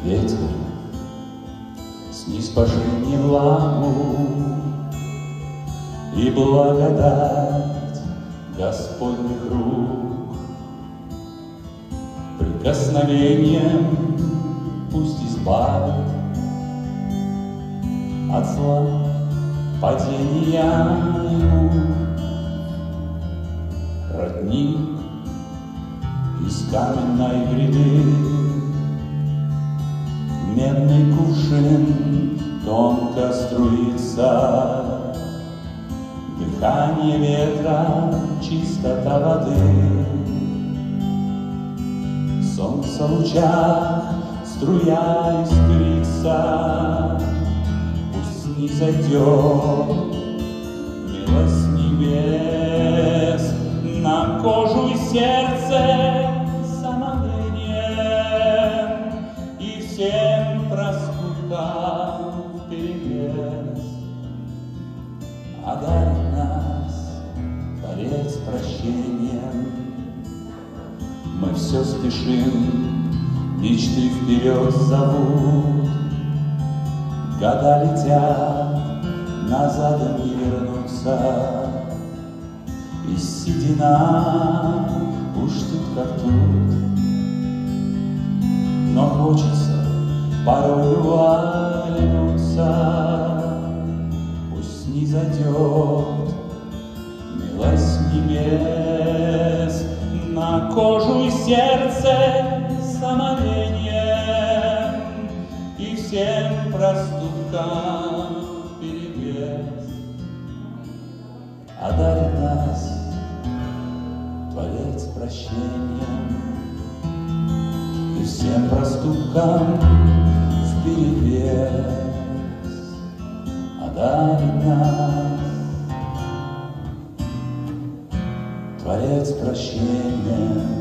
Ветер ниспаши мне влагу, и благодать Господних рук прикосновением пусть избавит от зла падения ему. Родник из каменной гряды, медный кувшин тонко струится, дыхание ветра, чистота воды. Солнце в лучах, струя искрится, пусть не зайдет милость небес на кожу и сердце самомнением и всем проступкам вперевес. Одарит нас Творец прощением. Мы все спешим, мечты вперед зовут, года летят, назад не вернуться, и седина уж тут как тут. Но хочется порою оглянуться, пусть не зайдет милость небес на кожу и сердце самовением и всем проступкам вперевес. Одарит нас Творец прощением и всем проступкам вперевес. Одарит нас Творец прощением